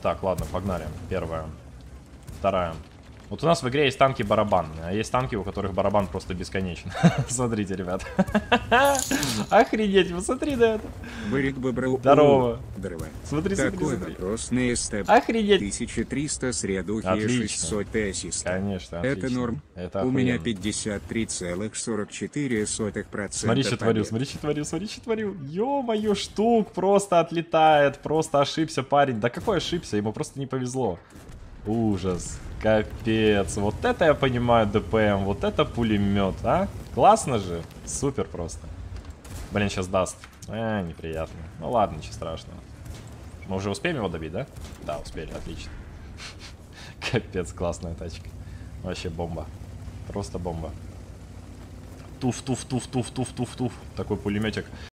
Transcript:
Так, ладно, погнали. Первая. Вторая. Вот у нас в игре есть танки барабанные, а есть танки, у которых барабан просто бесконечен. Смотрите, ребят. Охренеть, посмотри на это. Барик Бобров. Здорово. Здорово. Смотри, Такой смотри. вопрос на СТ. Охренеть. 1300 средухи и Отлично. 600 ассиста. Конечно, Это отлично. норм. Это У меня охуенно. 53,44%. Смотри, что творю, смотри, что творю, смотри, что творю. Ё-моё, штук просто отлетает. Просто ошибся парень. Да какой ошибся? Ему просто не повезло. Ужас. Капец. Вот это я понимаю ДПМ. Вот это пулемет, а? Классно же. Супер просто. Блин, сейчас даст. Неприятно. Ну ладно, ничего страшного. Мы уже успеем его добить, да? Да, успели, отлично. Капец, классная тачка. Вообще бомба. Просто бомба. Туф-туф-туф-туф-туф-туф-туф. Такой пулеметик.